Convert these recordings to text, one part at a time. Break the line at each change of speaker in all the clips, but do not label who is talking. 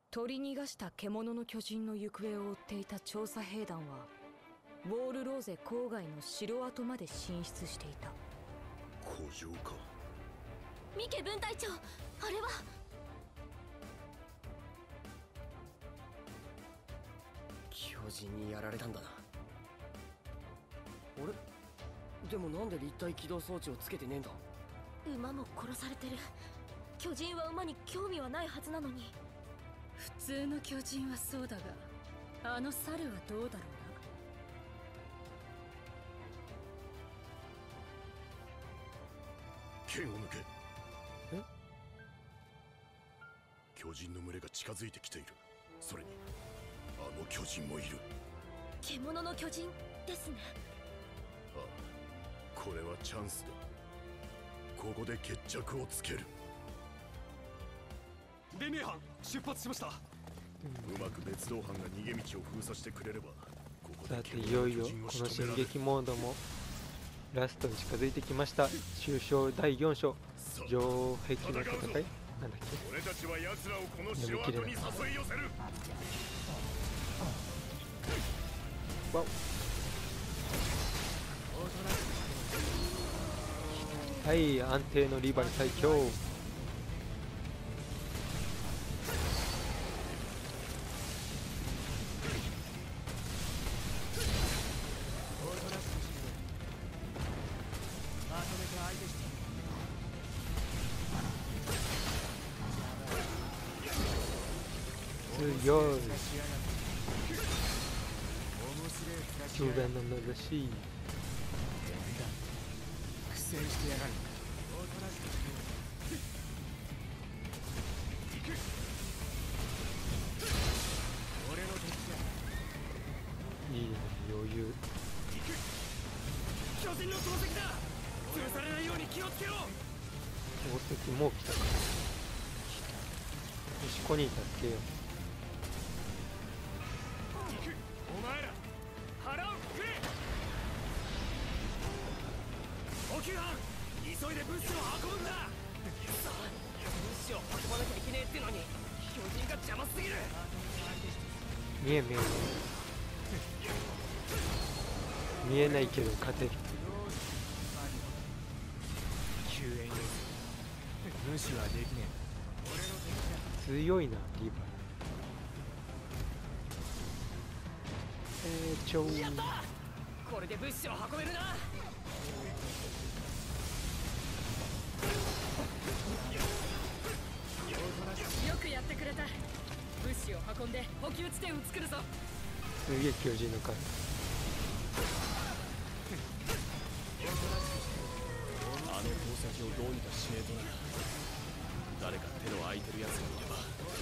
取り逃がした獣の巨人の行方を追っていた調査兵団はウォールローゼ郊外の城跡まで進出していた。
古城か。
ミケ分隊長、あれは。
巨人にやられたんだな。あれでもなんで立体起動装置をつけてねえんだ。
馬も殺されてる。巨人は馬に興味はないはずなのに。
普通の巨人はそうだが、あの猿はどうだろうな。
剣を抜け。
え？
巨人の群れが近づいてきている。それにあの巨人もいる。
獣の巨人ですね。
ああ、これはチャンスだ。ここで決着をつける。
レミエ班出発しました。
うまく別動班が逃げ道を封鎖してくれれば、ここで
さていよいよこの進撃モードもラストに近づいてきました。終章第4章、城壁の戦い、なんだっけ。
俺たちは奴らをこの城跡に誘い寄せる。
わお、はい、安定のリヴァイ最強。強い。中盤ののぞしい。
苦戦してやがる。俺の敵だ。
いいね、余裕。
巨人の投石だ。潰されないように気をつけろ。
宝石もう来たか。よし、コニー助けよう。
お前ら腹をくれ。補給班急いで物資を運ぶんだ。さあ、物資を運ばなきゃいけねえってのに巨人が邪魔すぎる。
見え見えないけど勝てる。
救援要請無視はできねえ。
強いなリヴァイ。超
やった。これで物資を運べるな。
よくやってくれた。物資を運んで補給地点を作るぞ。
すげえ巨人の数。
あの投石をどうにかしねえとな。誰か手の空いてるやつがいれば。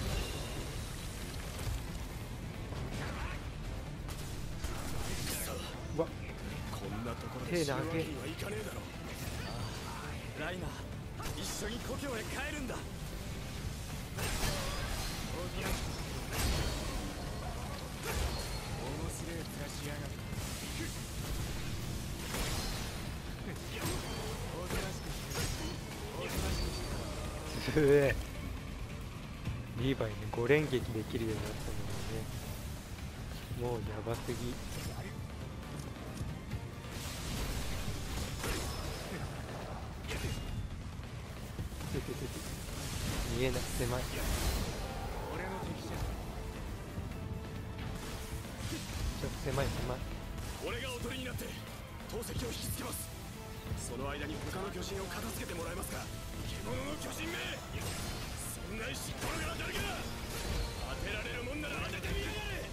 わ、
こんなところで死ぬわけにはいかねえだろ。ライナー、一緒に故郷へ帰るんだ。面白い面しやがる。
すげえ。リヴァイね、5連撃できるようになったのはね、もうやばすぎ。見えない、狭い。
俺の敵じゃ。
ちょっと狭い。
俺がおとりになって投石を引きつけます。その間に他の巨人を片付けてもらえますか。獣の巨人め、そんな石っころが誰か当てられるもんなら当ててみやがれ。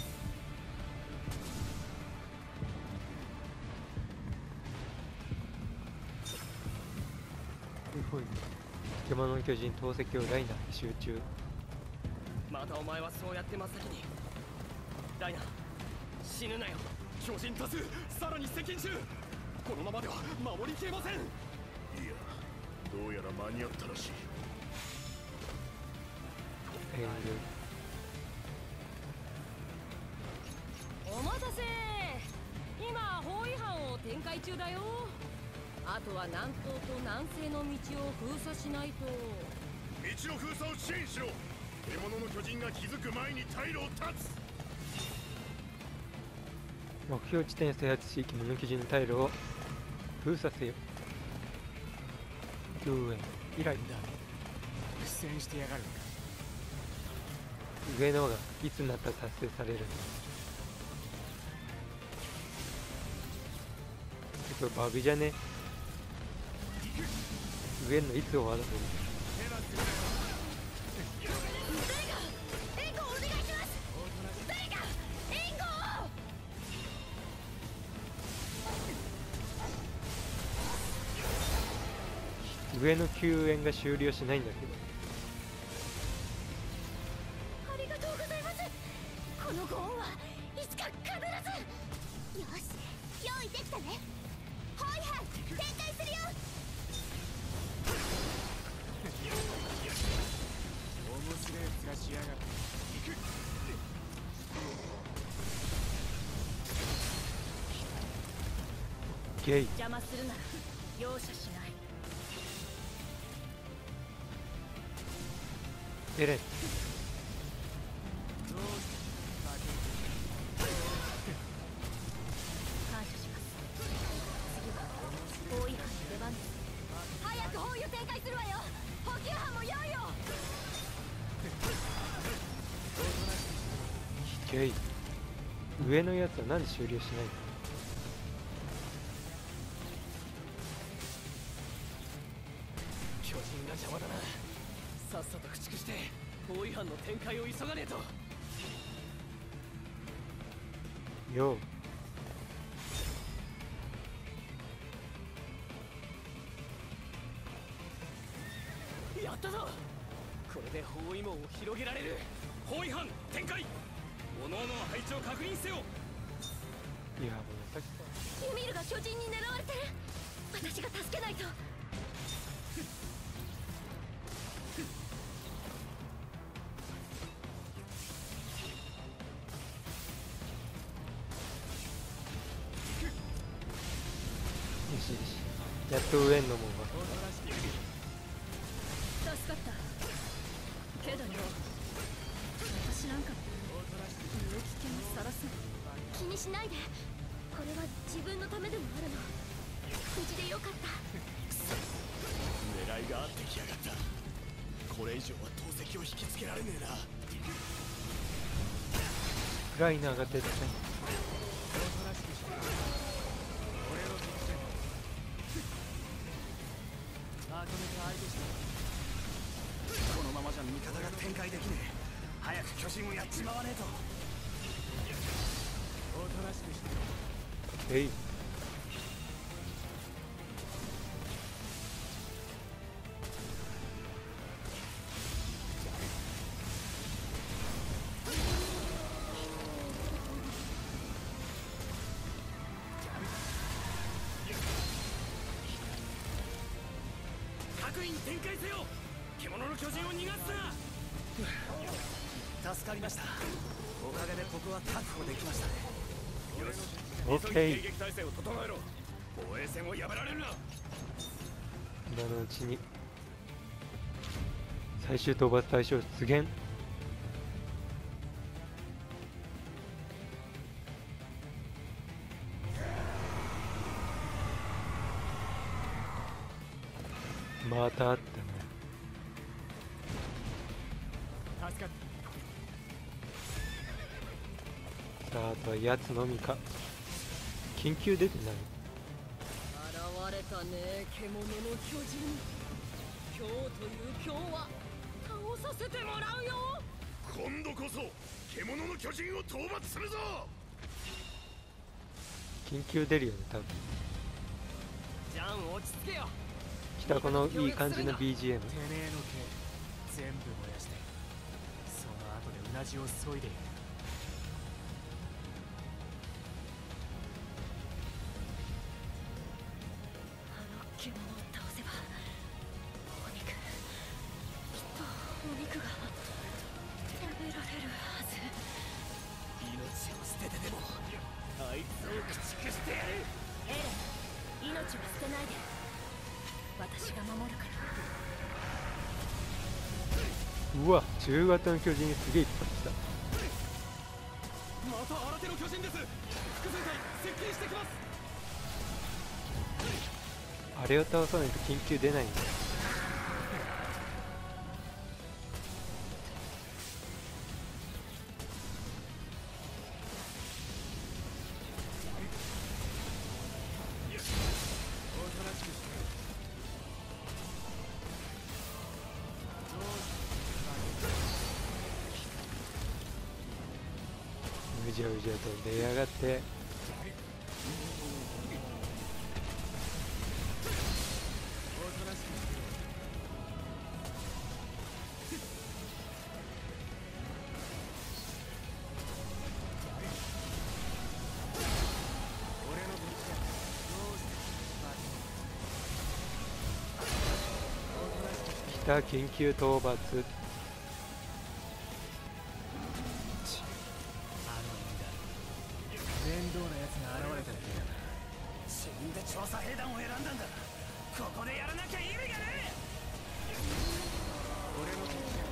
すごいね。獣の巨人投石をライナーで集中。
またお前はそうやって真っ先に。ライナー、死ぬなよ。
巨人多数、さらに接近中。このままでは守りきれません。いや、
どうやら間に合ったらしい。
お待たせ。今包囲班を展開中だよ。あとは南東と南西の道を封鎖しないと。
道の封鎖を支援しろ。獣の巨巨人が気づく前に退路を断つ。
目標地点を制圧し、獣の巨人の退路を封鎖せよ。救援以来だ。
苦戦してやがるのか。
上のがいつになったら達成されるの。これバグじゃね。上のいつ終わるの。上の救援が終了しないんだけど。
ありがとうございます。このご恩はいつか必ず。よし、用意できたね。ホイハン展開するよ。
面白いやつがしやがる。
ゲイ
邪魔するなら容赦しない。
エレン
感謝します。次は包囲班の出番です。
早く包囲を展開するわよ。補給班も用意を。
ゲイ上のやつはなんで終了しないの。
巨人が邪魔だな。さっさと駆逐して包囲班の展開を急がねえと。
よ
やったぞ。これで包囲網を広げられる。包囲班展開。各々配置を確認せよ。
いやもうさっき
ユミルが巨人に狙われてる。私が助けないと。
よしよし、やっと上んのもんは
助かった。けどよ、私なんか身の危険にさらすな。
気にしないで。これは自分のためでもあるの。無事でよかった。
狙いがあってきやがった。これ以上は投石を引きつけられねえな。
ライナーが出てね。
このままじゃ味方が展開できねえ。早く巨人をやっちまわねえと。おとなしくして。
えい
各員展開せよ。獣の巨人を逃がすな。
助かりました。おかげでここは確保できましたね。よし、
オッケー。
急ぎ迎撃態勢を整えろ。防衛線を破られるな。
今のうちに最終討伐対象出現。またあったね。
助かっ
さあ、あとはやつのみか。緊急出てない。
現れたね、獣の巨人。今日という今日は倒させてもらうよ。
今度こそ獣の巨人を討伐するぞ。
緊急出るよね多分。
ジャン落ち着けよ。
来たこのいい感じの BGM。
てめえの剣全部燃やして、その後でうなじを削いでやる。
獣を倒せばお肉、きっとお肉が食べられるはず。
命を捨ててでもあいつを駆逐してやる。
エレン、命は捨てないで。私が守るから。
ううわ、中型の巨人すげえいっぱい来た。
また新手の巨人です。複全体接近してきます。
あれを倒さないと緊急出ないんだ。うじゃうじゃと出やがって。来た、緊急討伐。
面倒な奴が現れただけだ。自分で調査兵団を選んだんだ。ここでやらなきゃ意味がねえ。俺の敵だ。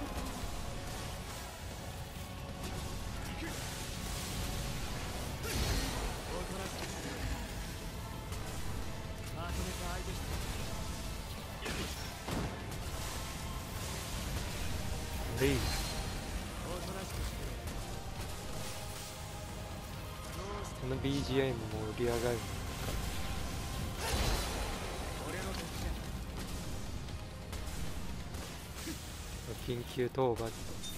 行く。おとなしくしてまとめて相手して。
レイ、
おとなしくして。
この BGM も盛り上がるのか。
俺の敵だ。
緊急討伐と。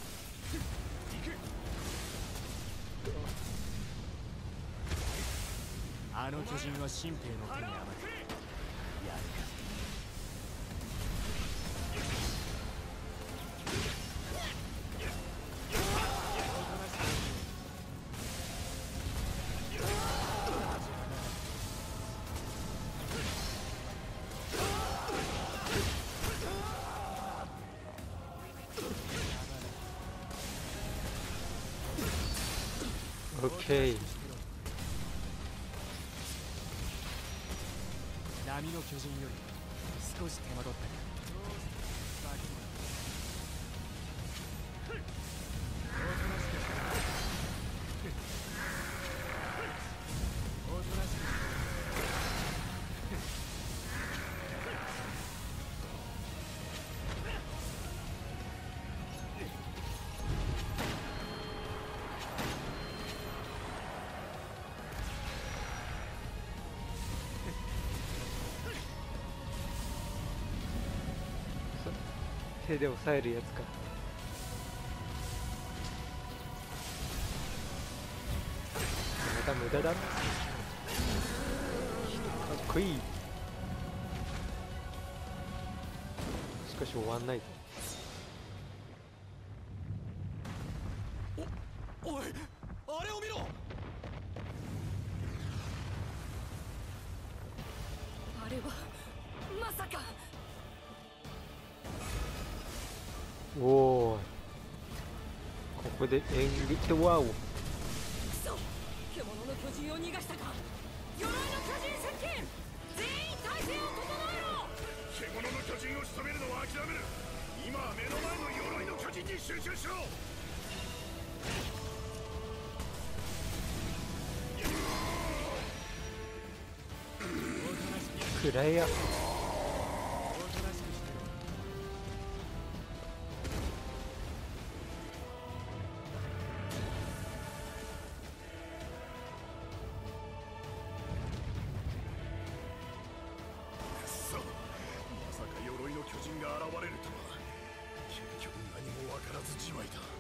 あの巨人は新兵の手に余る。やるか。
オッケー。
波の巨人より少し手間取ったか。
手で抑えるやつか。また無駄だ。かっこいい。しかし終わんないぞ。
おい、あれを見ろ。
あれはまさか。
おお、ここで演技ワオ。
クソ、獣の巨人を逃がしたか。鎧の巨人接近。全員体勢を整えろ。
獣の巨人を仕留めるのは諦める。今は目の前の鎧の巨人に集中しろ。
くらえや。
まさか鎧の巨人が現れるとは。結局何も分からずじまいだ。